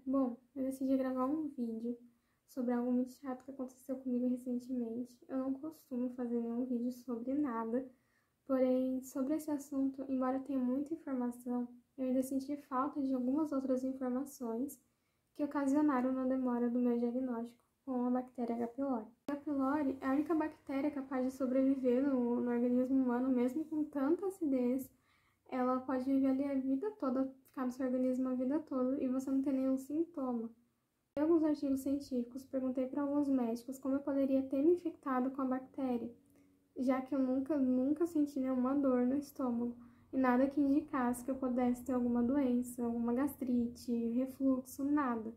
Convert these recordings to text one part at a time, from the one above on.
Bom, eu decidi gravar um vídeo sobre algo muito chato que aconteceu comigo recentemente. Eu não costumo fazer nenhum vídeo sobre nada, porém, sobre esse assunto, embora eu tenha muita informação, eu ainda senti falta de algumas outras informações que ocasionaram na demora do meu diagnóstico com a bactéria H. pylori. A H. pylori é a única bactéria capaz de sobreviver no organismo humano, mesmo com tanta acidez. Ela pode viver ali a vida toda, ficar no seu organismo a vida toda e você não ter nenhum sintoma. Em alguns artigos científicos, perguntei para alguns médicos como eu poderia ter me infectado com a bactéria, já que eu nunca senti nenhuma dor no estômago e nada que indicasse que eu pudesse ter alguma doença, alguma gastrite, refluxo, nada.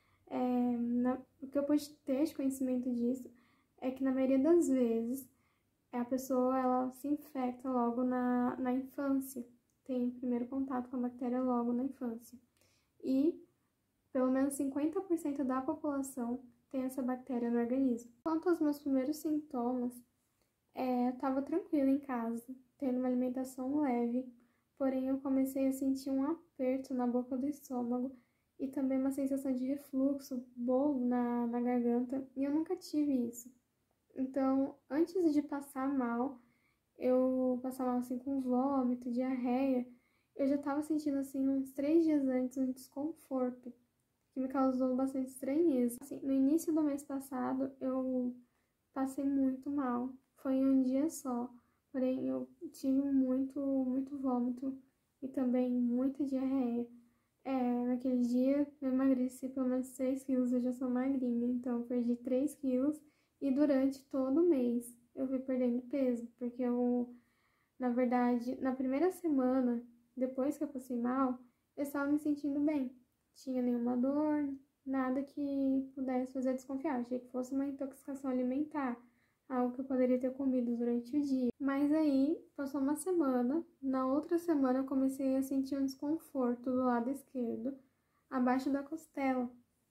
O que eu pude ter de conhecimento disso é que na maioria das vezes a pessoa ela se infecta logo na infância, tem primeiro contato com a bactéria logo na infância. E pelo menos 50% da população tem essa bactéria no organismo. Quanto aos meus primeiros sintomas, eu estava tranquila em casa, tendo uma alimentação leve, porém eu comecei a sentir um aperto na boca do estômago e também uma sensação de refluxo, bolo na garganta, e eu nunca tive isso. Então, antes de passar mal, eu passava mal assim com vômito, diarreia, eu já estava sentindo assim uns 3 dias antes um desconforto, que me causou bastante estranheza. Assim, no início do mês passado, eu passei muito mal, foi em um dia só, porém eu tive muito vômito e também muita diarreia. Naquele dia eu emagreci pelo menos 6 quilos, eu já sou magrinha, então eu perdi 3 quilos e durante todo o mês eu fui perdendo peso, porque na verdade, na primeira semana, depois que eu passei mal, eu estava me sentindo bem. Tinha nenhuma dor, nada que pudesse fazer desconfiar. Achei que fosse uma intoxicação alimentar, algo que eu poderia ter comido durante o dia. Mas aí, passou uma semana, na outra semana eu comecei a sentir um desconforto do lado esquerdo, abaixo da costela.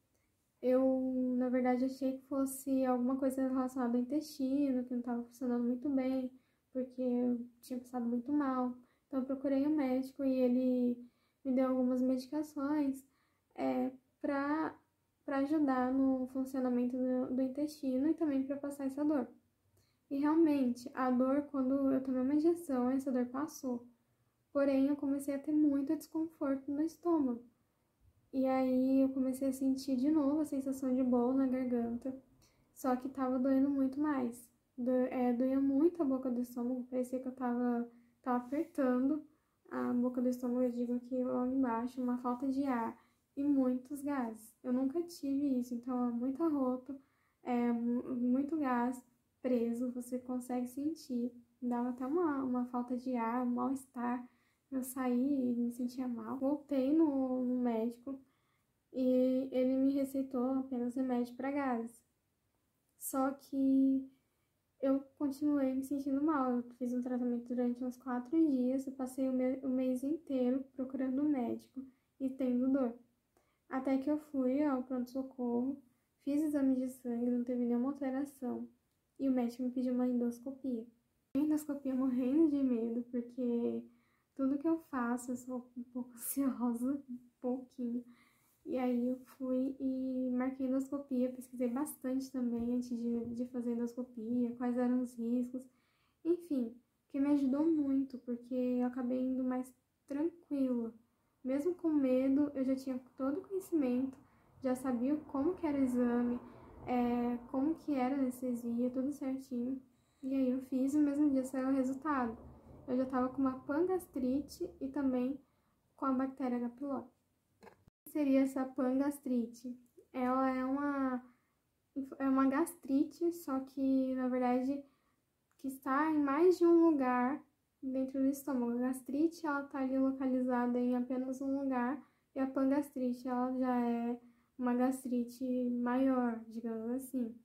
Eu, na verdade, achei que fosse alguma coisa relacionada ao intestino, que não estava funcionando muito bem, porque eu tinha passado muito mal. Então, eu procurei um médico e ele me deu algumas medicações para ajudar no funcionamento do intestino e também para passar essa dor. E realmente, a dor, quando eu tomei uma injeção, essa dor passou. Porém, eu comecei a ter muito desconforto no estômago. E aí eu comecei a sentir de novo a sensação de bolo na garganta, só que tava doendo muito mais. Doía muito a boca do estômago, parecia que eu tava apertando a boca do estômago, eu digo aqui logo embaixo, uma falta de ar e muitos gases. Eu nunca tive isso, então é muito arroto, muito gás preso, você consegue sentir. Dava até uma falta de ar, um mal-estar. Eu saí e me sentia mal. Voltei no médico e ele me receitou apenas remédio para gases. Só que eu continuei me sentindo mal. Eu fiz um tratamento durante uns 4 dias. Eu passei o mês inteiro procurando um médico e tendo dor. Até que eu fui ao pronto-socorro, fiz exame de sangue, não teve nenhuma alteração. E o médico me pediu uma endoscopia. Endoscopia morrendo de medo, porque tudo que eu faço, eu sou um pouco ansiosa, um pouquinho. E aí eu fui e marquei endoscopia, pesquisei bastante também antes de fazer endoscopia, quais eram os riscos. Enfim, que me ajudou muito, porque eu acabei indo mais tranquila. Mesmo com medo, eu já tinha todo o conhecimento, já sabia como que era o exame, como que era a anestesia, tudo certinho. E aí eu fiz e no mesmo dia saiu o resultado. Eu já tava com uma pangastrite e também com a bactéria H. pylori. O que seria essa pangastrite? Ela é uma gastrite, só que na verdade que está em mais de um lugar dentro do estômago. A gastrite ela está ali localizada em apenas um lugar e a pangastrite ela já é uma gastrite maior, digamos assim.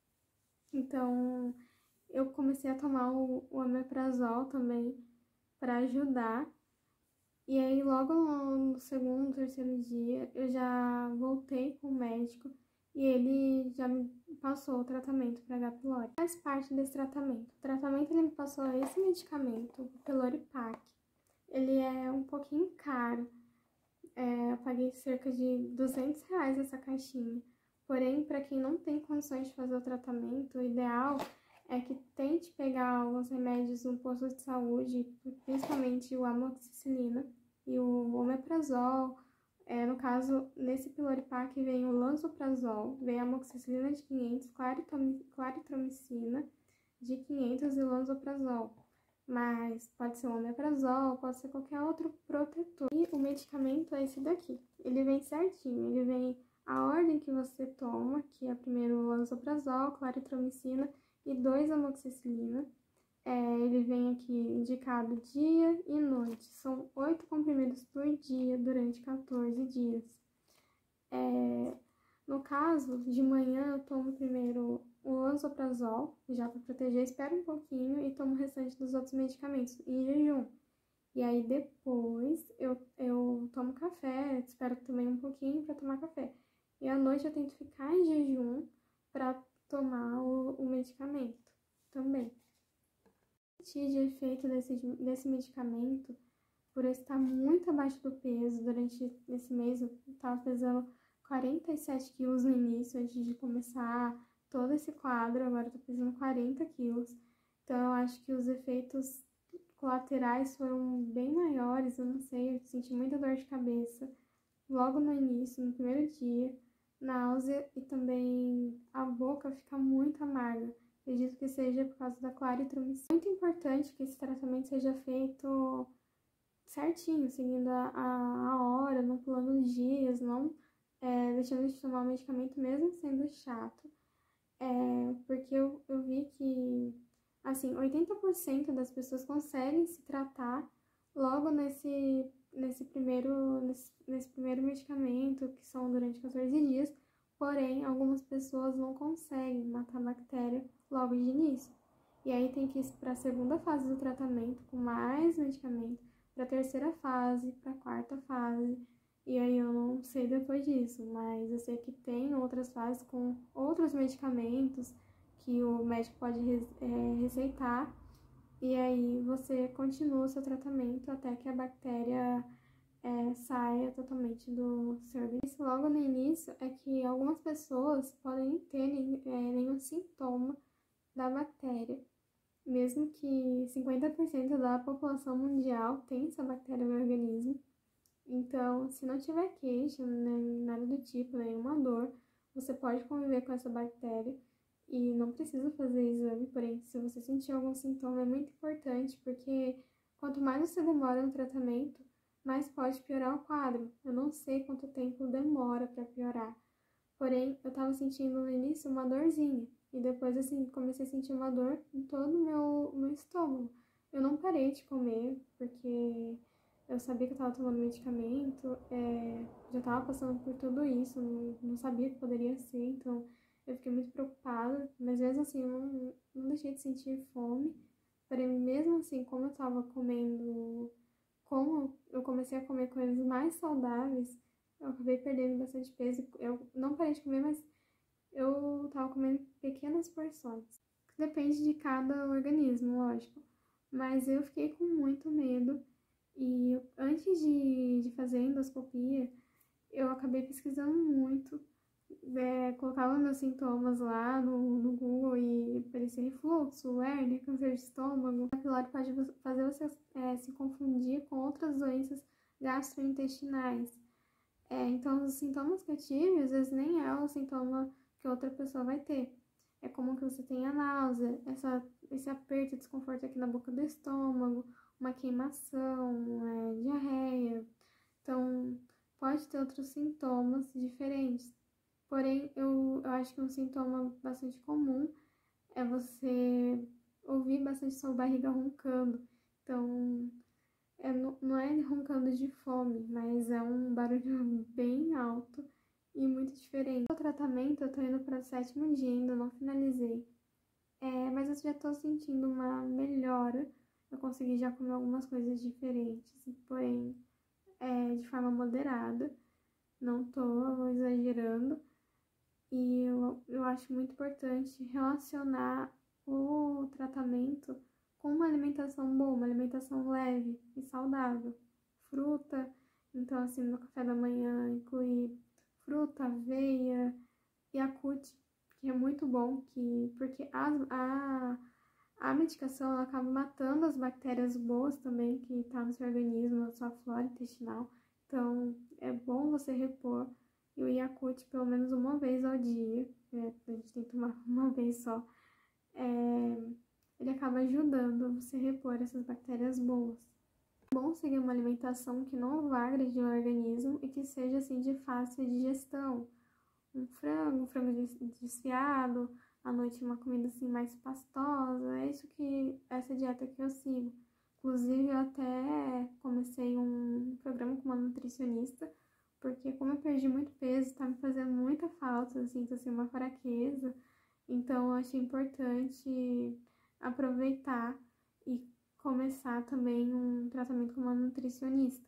Então eu comecei a tomar o omeprazol também para ajudar. E aí, logo no segundo, terceiro dia, eu já voltei com o médico e ele já me passou o tratamento para H. pylori. Faz parte desse tratamento. O tratamento ele me passou esse medicamento, o Pyloripaque. Ele é um pouquinho caro, eu paguei cerca de R$ 200 essa caixinha. Porém, para quem não tem condições de fazer o tratamento, o ideal é que tente pegar alguns remédios no posto de saúde, principalmente o amoxicilina e o omeprazol. No caso, nesse Pyloripaque vem o lansoprazol, vem a amoxicilina de 500, claritromicina de 500 e lansoprazol. Mas pode ser o omeprazol, pode ser qualquer outro protetor. E o medicamento é esse daqui. Ele vem certinho, ele vem a ordem que você toma, que é primeiro o lansoprazol, claritromicina e 2 amoxicilina. Ele vem aqui indicado dia e noite. São 8 comprimidos por dia durante 14 dias. No caso, de manhã eu tomo primeiro o lansoprazol, já para proteger, espero um pouquinho e tomo o restante dos outros medicamentos em jejum. E aí depois eu tomo café, espero também um pouquinho para tomar café. E à noite eu tento ficar em jejum para tomar o medicamento também. De efeito desse medicamento, por eu estar muito abaixo do peso durante esse mês, eu estava pesando 47 quilos no início, antes de começar todo esse quadro, agora eu tô pesando 40 quilos. Então eu acho que os efeitos colaterais foram bem maiores, eu não sei, eu senti muita dor de cabeça logo no início, no primeiro dia, náusea e também a boca fica muito amarga. Acredito que seja por causa da claritromicina. É muito importante que esse tratamento seja feito certinho, seguindo a hora, não pulando os dias, não deixando de tomar o medicamento mesmo sendo chato. Porque eu vi que, assim, 80% das pessoas conseguem se tratar logo nesse primeiro medicamento, que são durante 14 dias, porém, algumas pessoas não conseguem matar a bactéria logo de início. E aí tem que ir para a segunda fase do tratamento com mais medicamento, para a terceira fase, para a quarta fase. E aí eu não sei depois disso, mas eu sei que tem outras fases com outros medicamentos que o médico pode receitar. E aí você continua o seu tratamento até que a bactéria saia totalmente do seu organismo. Logo no início é que algumas pessoas podem ter nenhum sintoma da bactéria, mesmo que 50% da população mundial tenha essa bactéria no organismo. Então, se não tiver queixa, nada do tipo, nenhuma dor, você pode conviver com essa bactéria e não precisa fazer exame. Porém, se você sentir algum sintoma, é muito importante, porque quanto mais você demora no tratamento, mais pode piorar o quadro. Eu não sei quanto tempo demora para piorar, porém, eu tava sentindo no início uma dorzinha, e depois, assim, comecei a sentir uma dor em todo o meu estômago. Eu não parei de comer, porque eu sabia que eu tava tomando medicamento, já tava passando por tudo isso, não sabia que poderia ser, então eu fiquei muito preocupada, mas mesmo assim eu não deixei de sentir fome. Porém, mesmo assim, como eu tava comendo, como eu comecei a comer coisas mais saudáveis, eu acabei perdendo bastante peso. Eu não parei de comer, mas eu tava comendo pequenas porções. Depende de cada organismo, lógico. Mas eu fiquei com muito medo. E antes de fazer a endoscopia, eu acabei pesquisando muito, colocava meus sintomas lá no Google e aparecia refluxo, hérnia, câncer de estômago. A pylori pode fazer você se confundir com outras doenças gastrointestinais. Então, os sintomas que eu tive, às vezes nem é o sintoma que outra pessoa vai ter. É comum que você tenha náusea, esse aperto e desconforto aqui na boca do estômago, uma queimação, diarreia. Então, pode ter outros sintomas diferentes. Porém, eu acho que um sintoma bastante comum é você ouvir bastante sua barriga roncando. Então, não é roncando de fome, mas é um barulho bem alto e muito diferente. O tratamento, eu tô indo para o 7º dia, ainda não finalizei. Mas eu já tô sentindo uma melhora. Eu consegui já comer algumas coisas diferentes, porém, de forma moderada. Não tô exagerando. E eu acho muito importante relacionar o tratamento com uma alimentação boa, uma alimentação leve e saudável. Fruta Então, assim, no café da manhã, incluir fruta, aveia, Yakult, que é muito bom, porque a medicação ela acaba matando as bactérias boas também que estão no seu organismo, na sua flora intestinal. Então, é bom você repor e o Yakult pelo menos uma vez ao dia, a gente tem que tomar uma vez só. Ele acaba ajudando você a repor essas bactérias boas. É bom seguir uma alimentação que não vá agredir o organismo e que seja assim de fácil digestão. Um frango desfiado, à noite uma comida assim mais pastosa, essa dieta que eu sigo. Inclusive eu até comecei um programa com uma nutricionista, porque como eu perdi muito peso, tá me fazendo muita falta, assim, tô assim, uma fraqueza, então eu achei importante aproveitar e começar também um tratamento com uma nutricionista.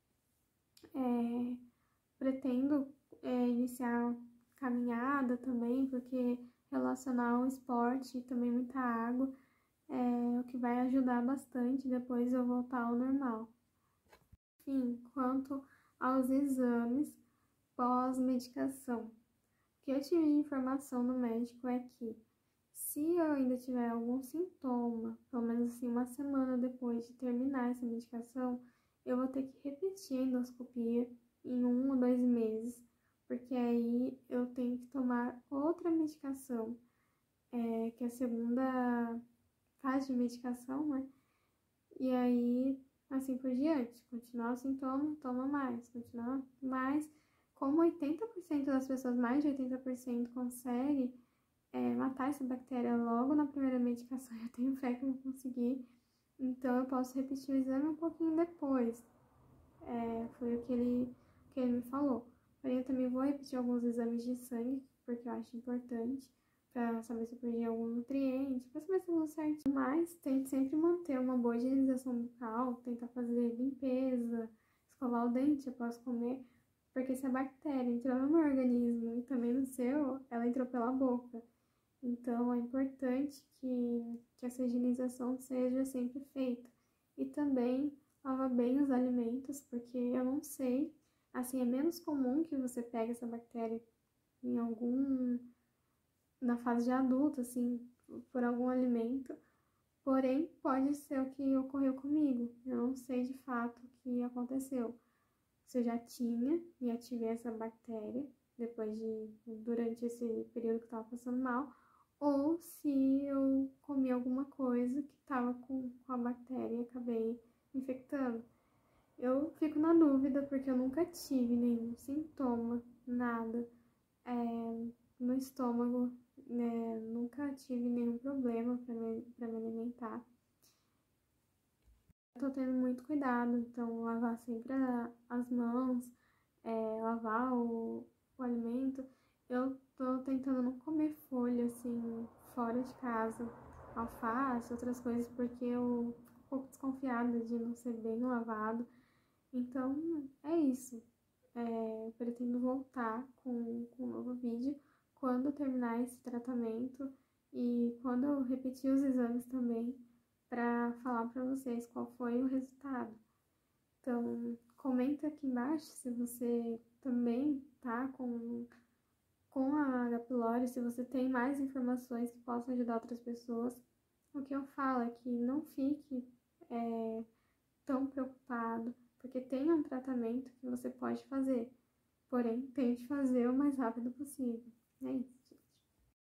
Pretendo iniciar caminhada também, porque relacionar ao esporte e também muita água é o que vai ajudar bastante depois eu voltar ao normal. Enfim, quanto aos exames pós-medicação, o que eu tive de informação do médico é que se eu ainda tiver algum sintoma, pelo menos assim uma semana depois de terminar essa medicação, eu vou ter que repetir a endoscopia em 1 ou 2 meses, porque aí eu tenho que tomar outra medicação, que é a segunda fase de medicação, né? E aí, assim por diante, continuar o sintoma, toma mais, continuar mais. Como 80% das pessoas, mais de 80% consegue matar essa bactéria logo na primeira medicação, eu tenho fé que eu vou conseguir, então eu posso repetir o exame um pouquinho depois. Foi o que ele me falou. Porém, eu também vou repetir alguns exames de sangue, porque eu acho importante, para saber se eu perdi algum nutriente, para saber se tudo certo. Mas tente sempre manter uma boa higienização bucal, tentar fazer limpeza, escovar o dente após comer, porque se a bactéria entrou no meu organismo e também no seu, ela entrou pela boca. Então, é importante que essa higienização seja sempre feita. E também lava bem os alimentos, porque eu não sei, assim, é menos comum que você pegue essa bactéria na fase de adulto, assim, por algum alimento. Porém, pode ser o que ocorreu comigo. Eu não sei de fato o que aconteceu. Se eu já tinha e ativei essa bactéria durante esse período que eu estava passando mal, ou se eu comi alguma coisa que estava com a bactéria e acabei infectando. Eu fico na dúvida porque eu nunca tive nenhum sintoma, nada no estômago, né? Nunca tive nenhum problema para me alimentar. Eu tô tendo muito cuidado, então lavar sempre as mãos, lavar o alimento. Eu tô tentando não comer folha, assim, fora de casa, alface, outras coisas, porque eu fico um pouco desconfiada de não ser bem lavado. Então, é isso. Pretendo voltar com um novo vídeo quando terminar esse tratamento e quando eu repetir os exames também, para falar para vocês qual foi o resultado. Então, comenta aqui embaixo se você também tá com a H. pylori, se você tem mais informações que possam ajudar outras pessoas. O que eu falo é que não fique tão preocupado, porque tem um tratamento que você pode fazer, porém, tente fazer o mais rápido possível. É isso.